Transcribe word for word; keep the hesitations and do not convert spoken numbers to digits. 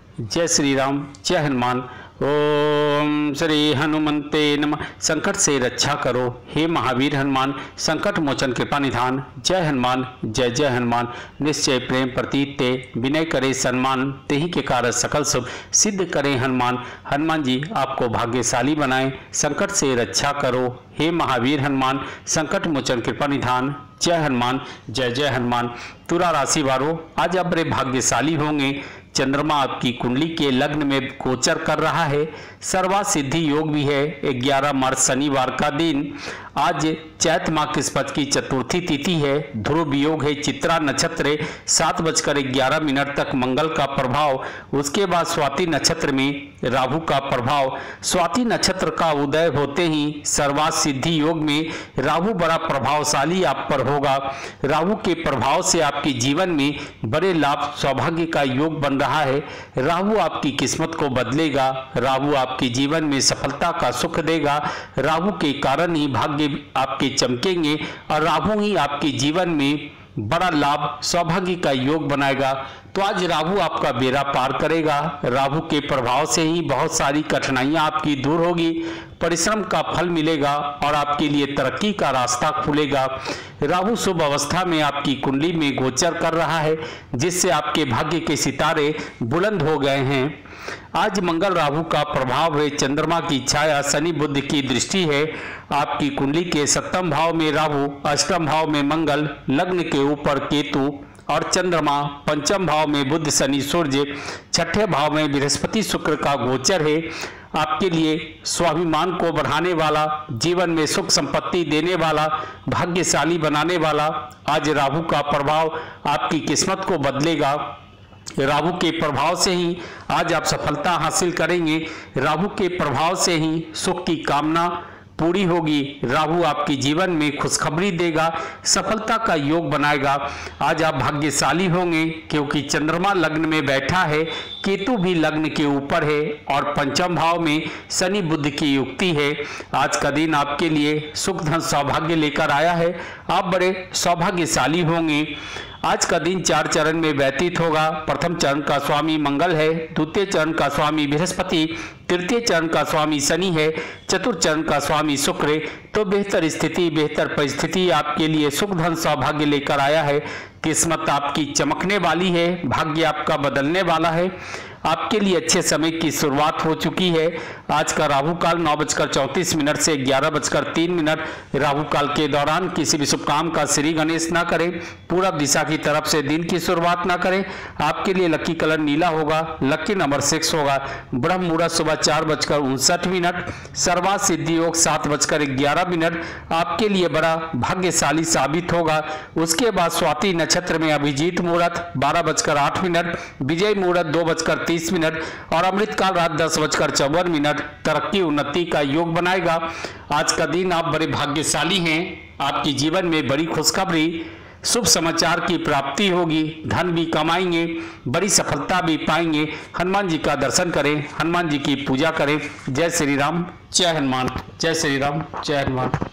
जय श्री राम, जय हनुमान। ओम श्री हनुमंते नमः। संकट से रक्षा करो हे महावीर हनुमान, संकट मोचन कृपा निधान। जय हनुमान, जय जय हनुमान। निश्चय प्रेम प्रतीत ते, विनय करे सम्मान, तेहि के कारण सकल शुभ सिद्ध करें हनुमान। हनुमान जी आपको भाग्यशाली बनाए, संकट से रक्षा करो हे महावीर हनुमान, संकट मोचन कृपा निधान। जय हनुमान, जय जय हनुमान। तुला राशि वालों, आज आप बड़े भाग्यशाली होंगे। चंद्रमा आपकी कुंडली के लग्न में गोचर कर रहा है। सर्वा सिद्धि योग भी है। ग्यारह मार्च शनिवार का दिन। आज चैत माह किस्मत की चतुर्थी तिथि है। ध्रुव योग है। चित्रा नक्षत्र है। सात बजकर ग्यारह मिनट तक मंगल का प्रभाव। उसके बाद स्वाति नक्षत्र में राहु का प्रभाव। स्वाति नक्षत्र का उदय होते ही सर्वा सिद्धि योग में राहु बड़ा प्रभावशाली आप पर होगा। राहु के प्रभाव से आपके जीवन में बड़े लाभ सौभाग्य का योग बन रहा है। राहु आपकी किस्मत को बदलेगा। राहु आपके जीवन में सफलता का सुख देगा। राहु के कारण ही भाग्य आपके चमकेंगे और राहु ही आपके जीवन में बड़ा लाभ सौभाग्य का योग बनाएगा। तो आज राहु आपका बेड़ा पार करेगा। राहु के प्रभाव से ही बहुत सारी कठिनाइयां आपकी दूर होगी। परिश्रम का फल मिलेगा और आपके लिए तरक्की का रास्ता खुलेगा। राहु शुभ अवस्था में आपकी कुंडली में गोचर कर रहा है, जिससे आपके भाग्य के सितारे बुलंद हो गए हैं। आज मंगल राहु का प्रभाव है। चंद्रमा की छाया, शनि बुध की दृष्टि है। आपकी कुंडली के सप्तम भाव में राहु, अष्टम भाव में मंगल, लग्न के ऊपर केतु और चंद्रमा, पंचम भाव में बुध शनि सूर्य, छठे भाव में बृहस्पति शुक्र का गोचर है। आपके लिए स्वाभिमान को बढ़ाने वाला, जीवन में सुख संपत्ति देने वाला, भाग्यशाली बनाने वाला आज राहु का प्रभाव आपकी किस्मत को बदलेगा। राहु के प्रभाव से ही आज आप सफलता हासिल करेंगे। राहु के प्रभाव से ही सुख की कामना पूरी होगी। राहु आपके जीवन में खुशखबरी देगा, सफलता का योग बनाएगा। आज आप भाग्यशाली होंगे क्योंकि चंद्रमा लग्न में बैठा है, केतु भी लग्न के ऊपर है और पंचम भाव में शनि बुध की युक्ति है। आज का दिन आपके लिए सुख धन सौभाग्य लेकर आया है। आप बड़े सौभाग्यशाली होंगे। आज का दिन चार चरण में व्यतीत होगा। प्रथम चरण का स्वामी मंगल है, द्वितीय चरण का स्वामी बृहस्पति, तृतीय चरण का स्वामी शनि है, चतुर्थ चरण का स्वामी शुक्र है। तो बेहतर स्थिति, बेहतर परिस्थिति आपके लिए सुख धन सौभाग्य लेकर आया है। किस्मत आपकी चमकने वाली है, भाग्य आपका बदलने वाला है। आपके लिए अच्छे समय की शुरुआत हो चुकी है। आज का राहु काल नौ बजकर चौंतीस मिनट से ग्यारह बजकर तीन मिनट। राहु काल के दौरान किसी भी शुभ काम का श्री गणेश ना करें। पूरब दिशा की तरफ से दिन की शुरुआत ना करें। आपके लिए लकी कलर नीला होगा, लकी नंबर सिक्स होगा। ब्रह्म मुहूर्त सुबह चार बजकर उनसठ मिनट, सर्वा सिद्धि योग सात बजकर ग्यारह मिनट आपके लिए बड़ा भाग्यशाली साबित होगा। उसके बाद स्वाति नक्षत्र में अभिजीत मुहूर्त बारह बजकर आठ मिनट, विजय मुहूर्त दो बजकर तीस मिनट और अमृतकाल रात दस बजकर चौवन मिनट तरक्की उन्नति का योग बनाएगा। आज का दिन आप बड़े भाग्यशाली हैं। आपके जीवन में बड़ी खुशखबरी, शुभ समाचार की प्राप्ति होगी। धन भी कमाएंगे, बड़ी सफलता भी पाएंगे। हनुमान जी का दर्शन करें, हनुमान जी की पूजा करें। जय श्री राम, जय हनुमान। जय श्री राम, जय हनुमान।